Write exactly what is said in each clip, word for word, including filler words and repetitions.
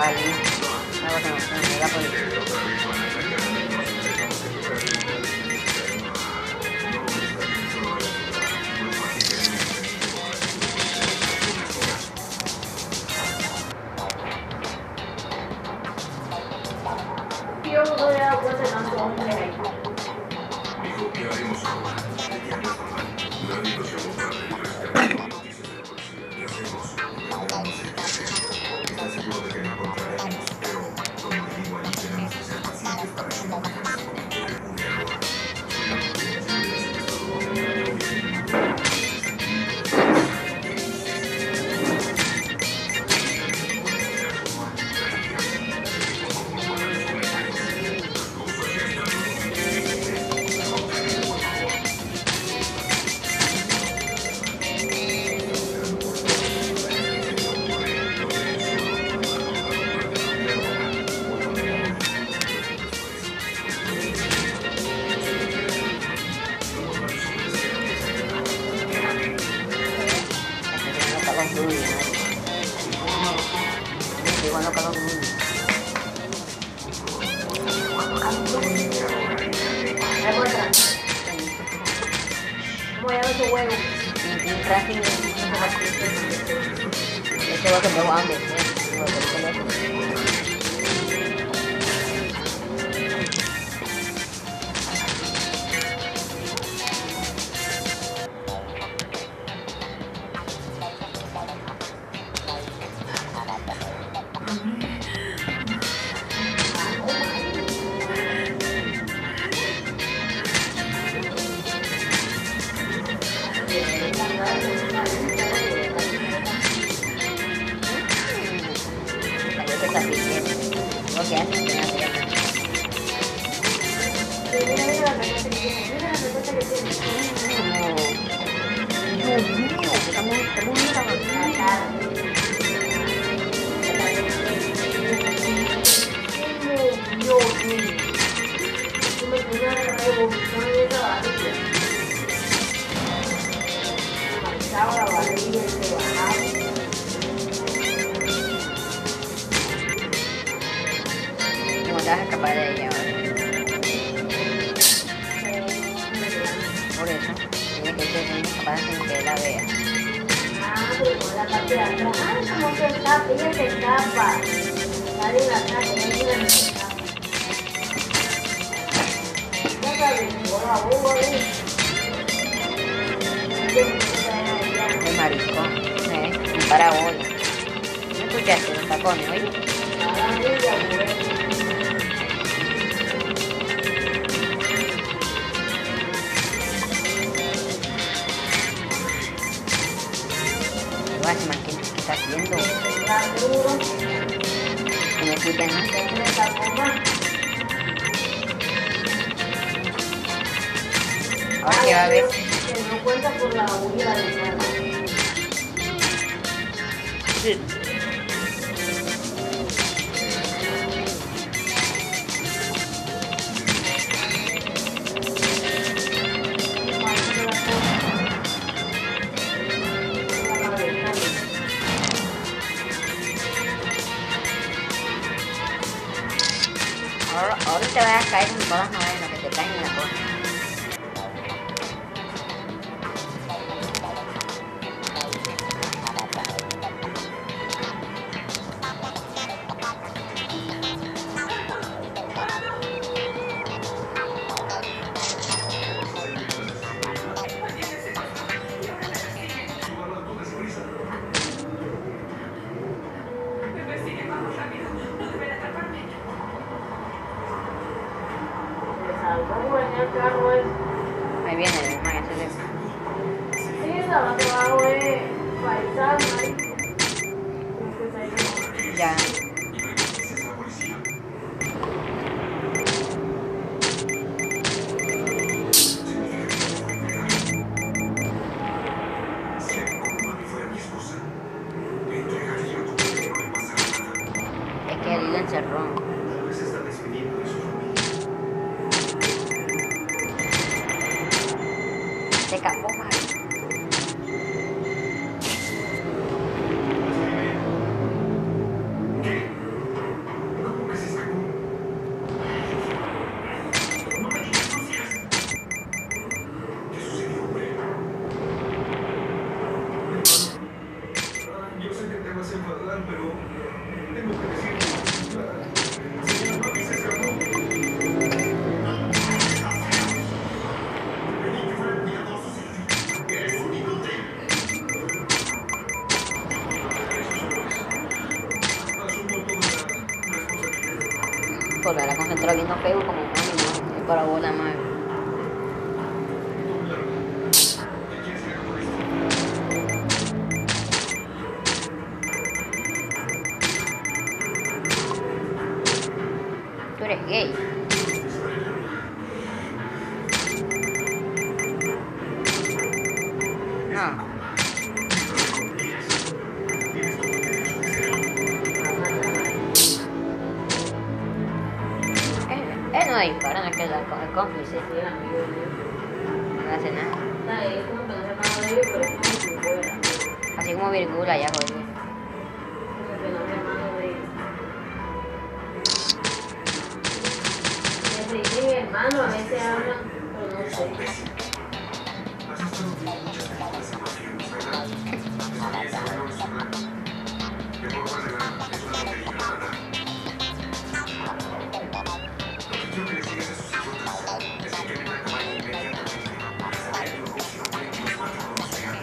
Ali. Algo que no se me da por el... Yo no me he dado cuenta de tanto hombre ahí. Dijo que haremos ahora. Nadie nos llamó para pedir rescate. Noticias de la policía. ¿Qué hacemos? No sé qué hacer. Estoy seguro de que no encontraremos, pero como te digo allí, tenemos que ser pacientes para que no veas cometer un error. Igual no calor muy. Ahí por atrás. Voy a ver tu huevo. Un traje y ese va a cambiar hambre, lo que hacen que hacer. Mira, mira la respuesta que tiene. Mira la respuesta que tiene. Dios mío, estamos, estamos viendo la cara. Dios mío. Yo me puse a revolución de esa barriga. Marchaba la barriga y se bajaba. No te vas a escapar de ella ahora. Por eso, tiene que ser capaz sin que la vea. Ah, pero con la parte de atrás. Ah, como que escapa, ella se escapa. Sale en la casa, no quiere que se escapa. Ya sabes, por la boba ahí. El marisco, eh, un parabola. ¿No escuchaste los tacones, oye? Nada de ella, güey. Watchman, ¿qué, ¿qué está haciendo? Está duro. ¿No me escuchan? Se le sacó más. Ahora que va a ver. Se dio cuenta por la huida del carro. Sí. Ahora, ahora te vas a caer con todas las novelas que te caen en la cola. Salvó en el carro ese. Ahí viene el man, ese de... Sí, estaba abajo de paisano ahí. Ya. Es que él lo encerró. Se escapó mal. vas a enfadar, pero tengo que decirte. Señor Papi se escapó. Pedí que fueran cuidadosos. Eres un inútil. Asumo toda la responsabilidad. Porque ahora concentrado viendo Facebook como un animal. Es para bola más. Tú eres gay. No. Él, él no dispara, no es que es el cómplice. Sí, amigo mío. No hace nada. Está ahí, como que no se manda de ellos, pero es como si fuera. Así como Virgula ya jodido. Como que no se manda de ellos. Sí, mi hermano a veces hablan, pero no sé. Has estado viendo muchas películas en los filmes, ¿verdad? Esa no es una... De modo general, es una tontería, ¿verdad? Lo que quiero que les digas a sus idiotas es que deben acabar inmediatamente. Esa es la opción que los cuatro nos vean.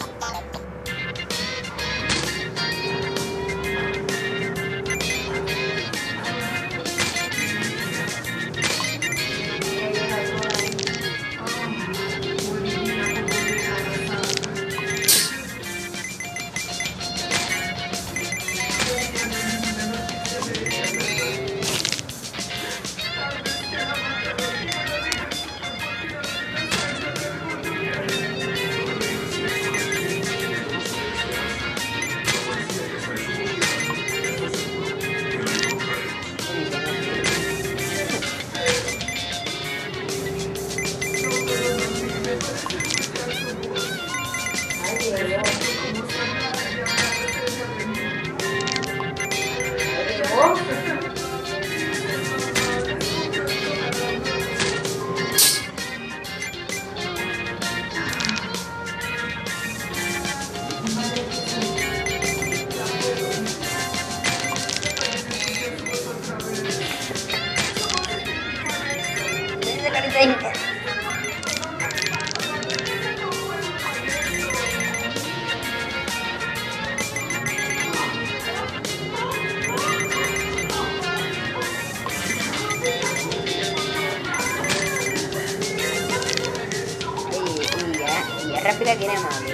Esa carita ahí. Y, y ya, y ya rápida quiere más.